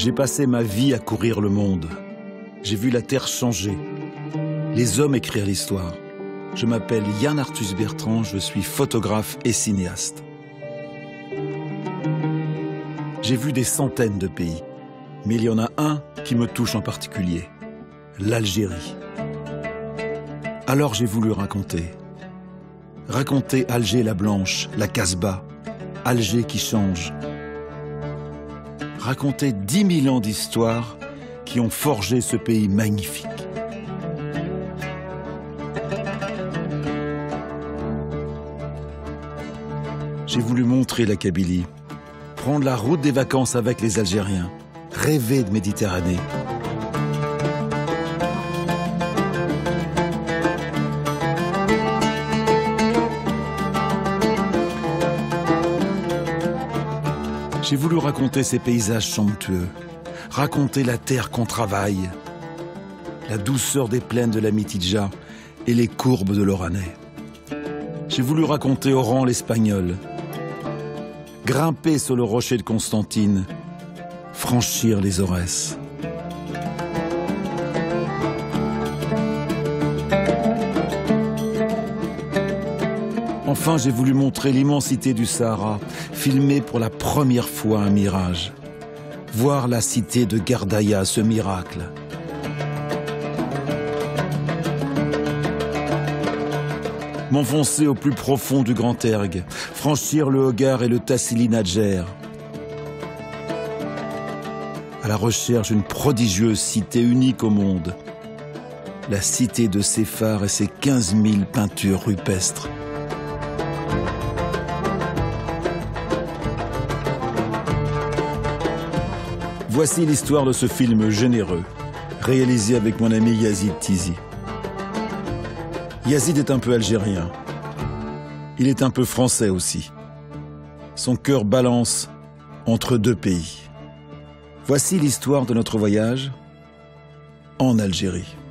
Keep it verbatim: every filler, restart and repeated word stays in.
J'ai passé ma vie à courir le monde. J'ai vu la terre changer, les hommes écrire l'histoire. Je m'appelle Yann Arthus Bertrand, je suis photographe et cinéaste. J'ai vu des centaines de pays, mais il y en a un qui me touche en particulier, l'Algérie. Alors j'ai voulu raconter. Raconter Alger la Blanche, la Casbah, Alger qui change. Raconter dix mille ans d'histoire qui ont forgé ce pays magnifique. J'ai voulu montrer la Kabylie, prendre la route des vacances avec les Algériens, rêver de Méditerranée. J'ai voulu raconter ces paysages somptueux, raconter la terre qu'on travaille, la douceur des plaines de la Mitidja et les courbes de l'Oranais. J'ai voulu raconter Oran l'Espagnol, grimper sur le rocher de Constantine, franchir les Aurès. Enfin, j'ai voulu montrer l'immensité du Sahara, filmer pour la première fois un mirage. Voir la cité de Gardaïa, ce miracle. M'enfoncer au plus profond du Grand Erg, franchir le Hogar et le Tassili Nadjer. À la recherche d'une prodigieuse cité unique au monde. La cité de Séphar et ses quinze mille peintures rupestres. Voici l'histoire de ce film généreux, réalisé avec mon ami Yazid Tizi. Yazid est un peu algérien. Il est un peu français aussi. Son cœur balance entre deux pays. Voici l'histoire de notre voyage en Algérie.